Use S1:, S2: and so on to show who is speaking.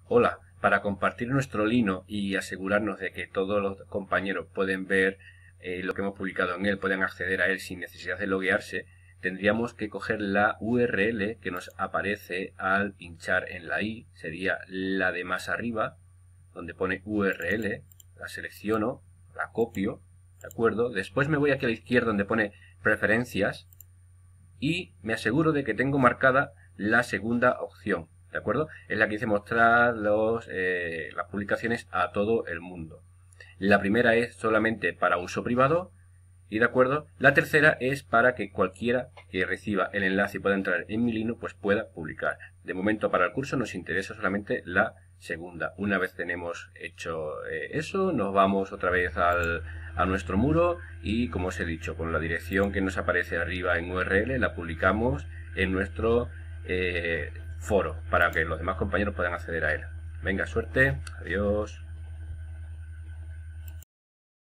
S1: Hola, para compartir nuestro lino y asegurarnos de que todos los compañeros pueden ver lo que hemos publicado en él, pueden acceder a él sin necesidad de loguearse, tendríamos que coger la URL que nos aparece al pinchar en la i, sería la de más arriba, donde pone URL, la selecciono, la copio, ¿de acuerdo? Después me voy aquí a la izquierda donde pone preferencias y me aseguro de que tengo marcada la segunda opción, ¿de acuerdo? Es la que dice mostrar las publicaciones a todo el mundo. La primera es solamente para uso privado y, ¿de acuerdo? La tercera es para que cualquiera que reciba el enlace y pueda entrar en mi lino pues pueda publicar. De momento para el curso nos interesa solamente la segunda. Una vez tenemos hecho eso, nos vamos otra vez a nuestro muro y, como os he dicho, con la dirección que nos aparece arriba en URL la publicamos en nuestro foro para que los demás compañeros puedan acceder a él. Venga, suerte, adiós.